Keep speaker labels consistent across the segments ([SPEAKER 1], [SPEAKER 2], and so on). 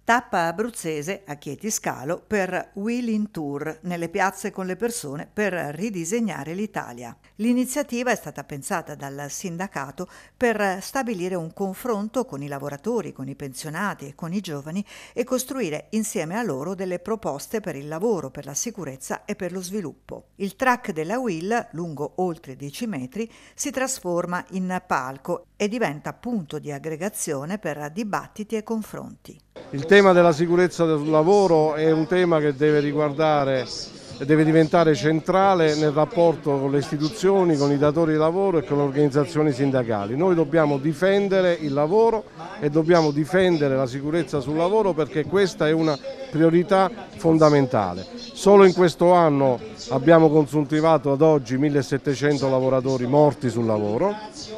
[SPEAKER 1] Tappa abruzzese a Chieti Scalo per Wheeling Tour nelle piazze con le persone per ridisegnare l'Italia. L'iniziativa è stata pensata dal sindacato per stabilire un confronto con i lavoratori, con i pensionati e con i giovani e costruire insieme a loro delle proposte per il lavoro, per la sicurezza e per lo sviluppo. Il track della Wheel, lungo oltre 10 metri, si trasforma in palco e diventa punto di aggregazione per dibattiti e confronti.
[SPEAKER 2] Il tema della sicurezza sul lavoro è un tema che deve diventare centrale nel rapporto con le istituzioni, con i datori di lavoro e con le organizzazioni sindacali. Noi dobbiamo difendere il lavoro e dobbiamo difendere la sicurezza sul lavoro perché questa è una priorità fondamentale. Solo in questo anno abbiamo consuntivato ad oggi 1700 lavoratori morti sul lavoro.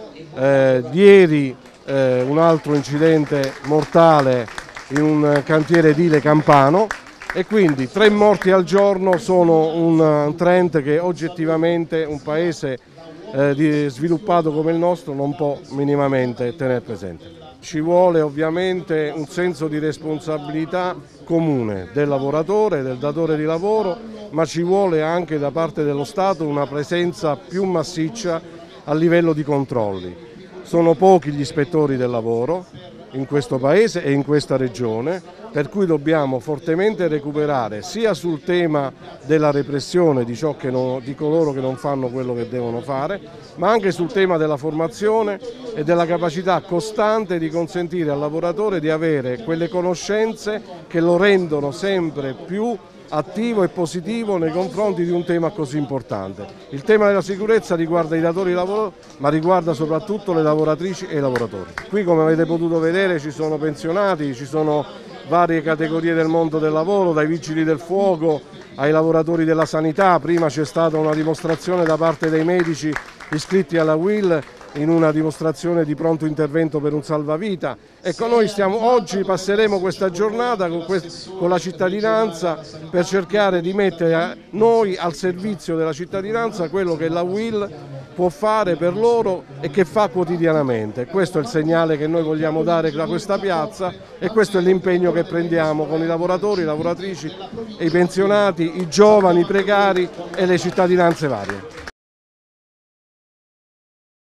[SPEAKER 2] Ieri un altro incidente mortale in un cantiere edile campano e quindi 3 morti al giorno sono un trend che oggettivamente un paese sviluppato come il nostro non può minimamente tenere presente. Ci vuole ovviamente un senso di responsabilità comune del lavoratore, del datore di lavoro, ma ci vuole anche da parte dello Stato una presenza più massiccia a livello di controlli. Sono pochi gli ispettori del lavoro in questo paese e in questa regione, per cui dobbiamo fortemente recuperare sia sul tema della repressione di coloro che non fanno quello che devono fare, ma anche sul tema della formazione e della capacità costante di consentire al lavoratore di avere quelle conoscenze che lo rendono sempre più attivo e positivo nei confronti di un tema così importante. Il tema della sicurezza riguarda i datori di lavoro, ma riguarda soprattutto le lavoratrici e i lavoratori. Qui, come avete potuto vedere, ci sono pensionati, ci sono varie categorie del mondo del lavoro, dai vigili del fuoco ai lavoratori della sanità. Prima c'è stata una dimostrazione da parte dei medici iscritti alla WIL in una dimostrazione di pronto intervento per un salvavita. Ecco, noi oggi passeremo questa giornata con la cittadinanza per cercare di mettere noi al servizio della cittadinanza quello che la WIL può fare per loro e che fa quotidianamente. Questo è il segnale che noi vogliamo dare da questa piazza e questo è l'impegno che prendiamo con i lavoratori, le lavoratrici, i pensionati, i giovani, i precari e le cittadinanze varie.